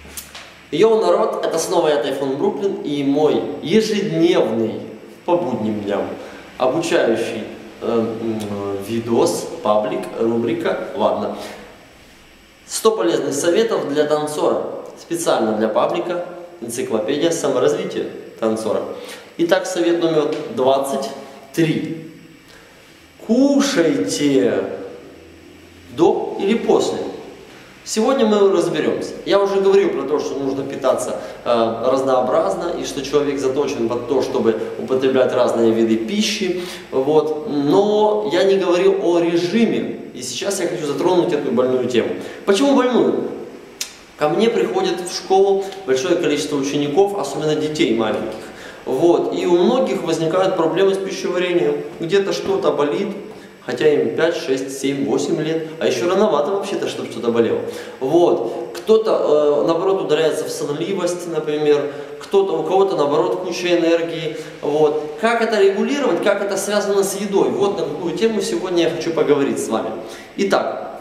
Йоу, народ, это снова я, Тайфун Бруклин, и мой ежедневный, по будним дням, обучающий видос, паблик, рубрика, ладно. 100 полезных советов для танцора, специально для паблика, энциклопедия саморазвития танцора. Итак, совет номер 23. Кушайте до или после. Сегодня мы разберемся. Я уже говорил про то, что нужно питаться разнообразно, и что человек заточен под то, чтобы употреблять разные виды пищи. Вот. Но я не говорил о режиме. И сейчас я хочу затронуть эту больную тему. Почему больную? Ко мне приходит в школу большое количество учеников, особенно детей маленьких. Вот. И у многих возникают проблемы с пищеварением. Где-то что-то болит. Хотя им 5, 6, 7, 8 лет, а еще рановато вообще-то, чтобы что-то болело. Вот. Кто-то, наоборот, ударяется в сонливость, например, у кого-то, наоборот, куча энергии. Вот. Как это регулировать, как это связано с едой? Вот на какую тему сегодня я хочу поговорить с вами. Итак,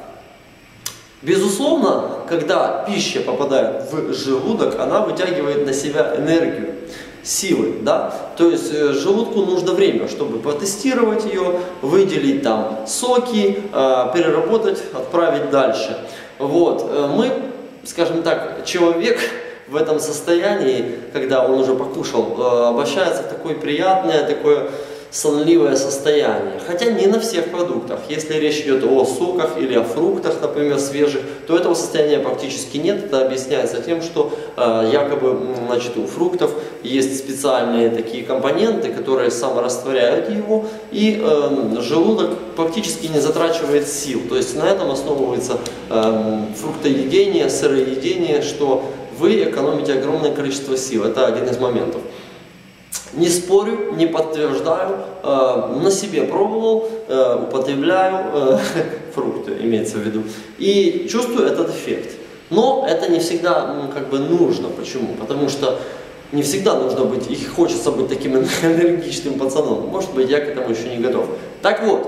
безусловно, когда пища попадает в желудок, она вытягивает на себя энергию, силы, да, то есть желудку нужно время, чтобы потестировать ее, выделить там соки, переработать, отправить дальше. Вот, мы, скажем так, человек в этом состоянии, когда он уже покушал, обращается в такое приятное, такое сонливое состояние. Хотя не на всех продуктах. Если речь идет о соках или о фруктах, например, свежих, то этого состояния практически нет. Это объясняется тем, что якобы, значит, у фруктов есть специальные такие компоненты, которые саморастворяют его, и желудок практически не затрачивает сил. То есть на этом основывается фруктоедение, сыроедение, что вы экономите огромное количество сил. Это один из моментов. Не спорю, не подтверждаю, на себе пробовал, употребляю фрукты, имеется в виду, и чувствую этот эффект. Но это не всегда как бы нужно. Почему? Потому что не всегда нужно быть, и хочется быть таким энергичным пацаном. Может быть, я к этому еще не готов. Так вот,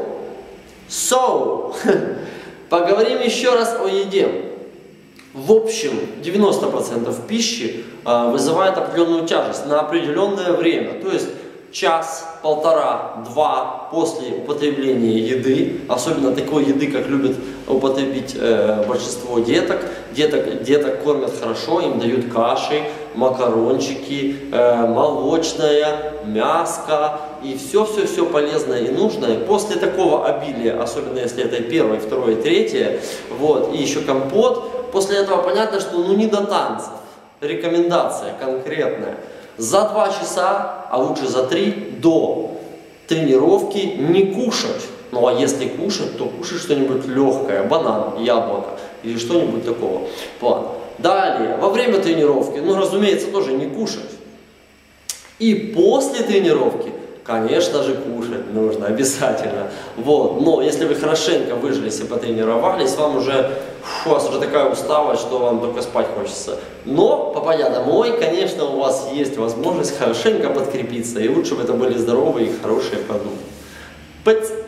поговорим еще раз о еде. В общем, 90% пищи вызывает определенную тяжесть на определенное время. То есть час, полтора, два после употребления еды, особенно такой еды, как любят употребить большинство деток. Деток кормят хорошо, им дают каши, макарончики, молочное, мяско и все полезное и нужное. После такого обилия, особенно если это первое, второе, третье, вот, и еще компот, после этого понятно, что ну не до танцев. Рекомендация конкретная. За 2 часа, а лучше за 3 до тренировки не кушать. Ну а если кушать, то кушать что-нибудь легкое, банан, яблоко или что-нибудь такого плана. Далее, во время тренировки, ну разумеется, тоже не кушать. И после тренировки, конечно же, кушать нужно обязательно. Вот. Но если вы хорошенько выжились и потренировались, у вас уже такая усталость, что вам только спать хочется. Но, попадя домой, конечно, у вас есть возможность хорошенько подкрепиться. И лучше бы это были здоровые и хорошие продукты.